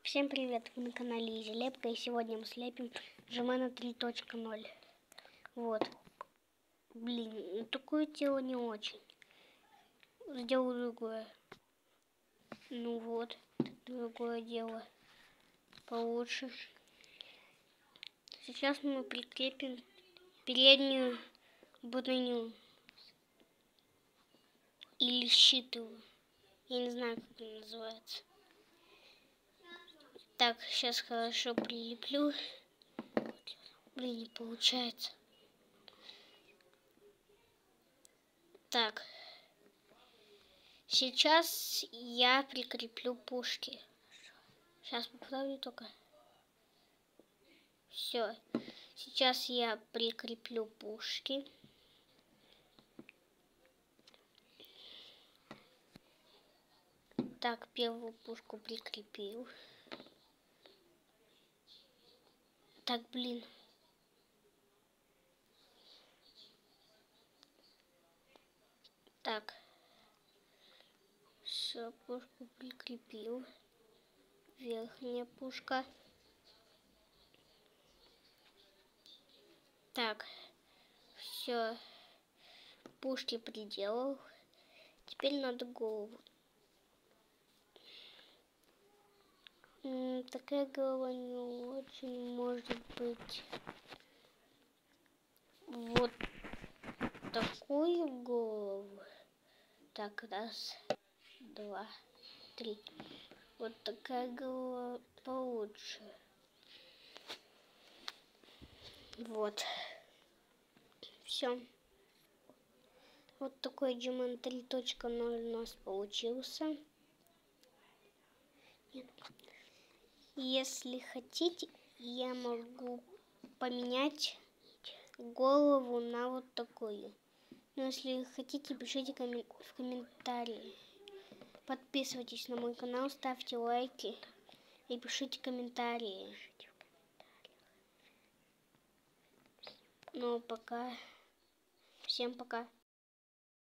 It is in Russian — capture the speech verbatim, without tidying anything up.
Всем привет, вы на канале Изи Лепка, и сегодня мы слепим Джимена три точка ноль. Вот. Блин, ну такое тело не очень. Сделаю другое. Ну вот, другое дело получше. Сейчас мы прикрепим переднюю броню. Или щит его. Я не знаю, как это называется. Так, сейчас хорошо прилеплю. Блин, не получается. Так. Сейчас я прикреплю пушки. Сейчас поправлю только. Все. Сейчас я прикреплю пушки. Так, первую пушку прикрепил. Так, блин. Так. Все, пушку прикрепил. Верхняя пушка. Так. Все. Пушки приделал. Теперь надо голову. М, такая голова не очень может быть. Вот такую голову. Так, раз, два, три. Вот такая голова получше. Вот. Все. Вот такой Джимен три точка ноль у нас получился. Если хотите, я могу поменять голову на вот такую. Но если хотите, пишите коммен- в комментарии. Подписывайтесь на мой канал, ставьте лайки и пишите комментарии. Ну, пока. Всем пока.